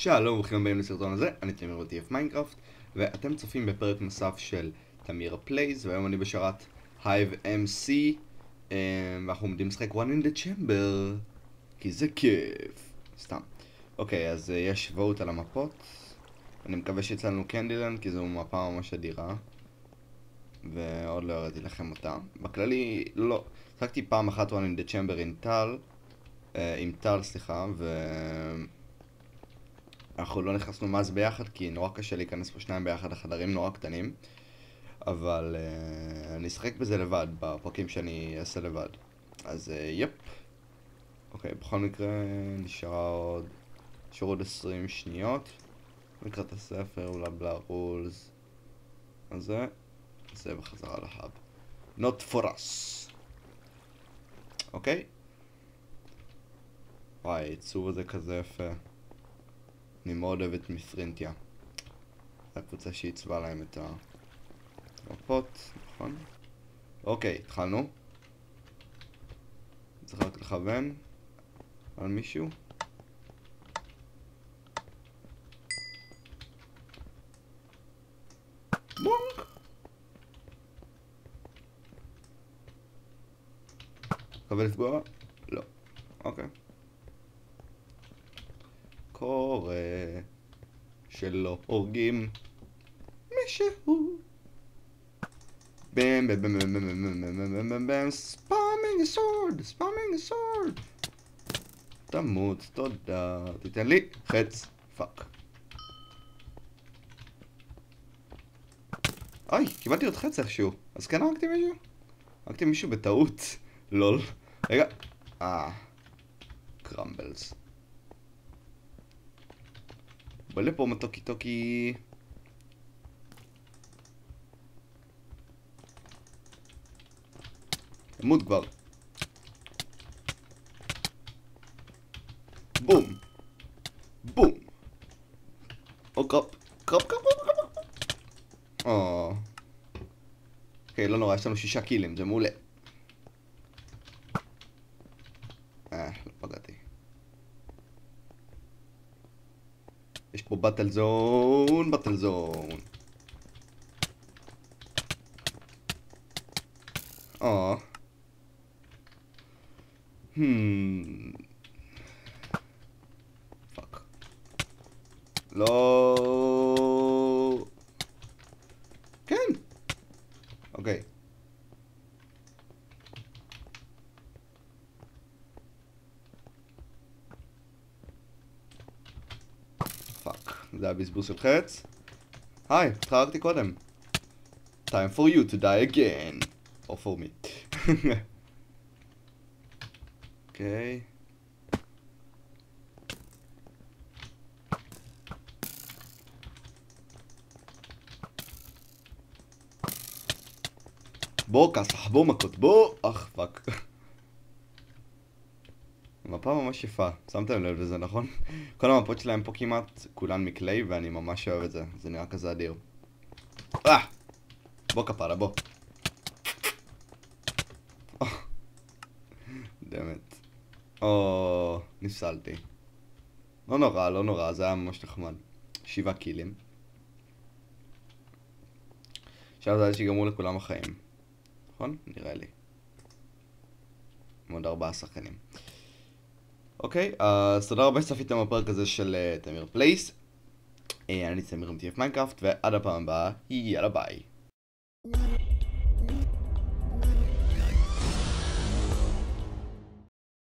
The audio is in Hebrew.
שלום וברוכים הבאים לסרטון הזה, אני תמיר ב-TF מיינקראפט ואתם צופים בפרק נוסף של תמיר פלייז, והיום אני בשרת HiveMC ואנחנו עומדים לשחק One in the Chamber כי זה כיף, סתם. אוקיי, אז יש vote על המפות. אני מקווה שיצא לנו קנדילנד כי זו מפה ממש אדירה ועוד לא הראיתי לכם אותה. בכללי לא, שחקתי פעם אחת One in the Chamber עם טל, אנחנו לא נכנסנו מאז ביחד כי נורא קשה להיכנס פה שניים ביחד, החדרים נורא קטנים, אבל אני אשחק בזה לבד, בפרקים שאני אעשה לבד. אז יפ. אוקיי, בכל מקרה נשארו עוד 20 שניות. נקרא את הספר, בלה רולס. אז זה בחזרה להאב. Not for us. אוקיי. וואי, העיצוב הזה כזה יפה. אני מאוד אוהב את מפרינטיה. זו הקבוצה שעיצבה להם את המפות, נכון? אוקיי, התחלנו. צריך רק לכוון על מישהו. בונק! מקווה לפגוע? לא. אוקיי. קורה שלא הורגים מישהו. בם בם בם בם בם בם בם בם. ספאמינג הסורד, ספאמינג הסורד. תמות, תודה. תיתן לי חץ. פאק. אוי, קיבלתי עוד חץ איכשהו. אז כן הרגתי מישהו? הרגתי מישהו בטעות. לול. רגע. קרמבלס. בוא לפה מתוקי טוקי. תמות כבר. בום. בום. או קרפ. קרפ. אוקיי, לא נורא, יש לנו 6 קילים, זה מעולה. לא פגעתי. יש פה באטל זון, באטל זון. פאק. לא. כן. אוקיי. זה היה בזבוז של חץ. היי, התחרקתי קודם. Time for you to die again. Or for me. אוקיי. בוא כסח, בוא מכות, בוא. פאק. המפה ממש יפה, שמתם לב לזה, נכון? כל המפות שלהם פה כמעט כולן מקליי ואני ממש אוהב את זה, זה נראה כזה אדיר. בוא כפרה, בוא. דמת. נפסלתי. לא נורא, לא נורא, זה היה ממש נחמד. 7 קילים. עכשיו זה שיגמרו לכולם החיים. נכון? נראה לי. עם עוד 4 שחקנים. אוקיי, אז תודה רבה שצפיתם בפרק הזה של תמיר פלייס. אני תמיר עם TF מיינקראפט, ועד הפעם הבאה, יאללה ביי.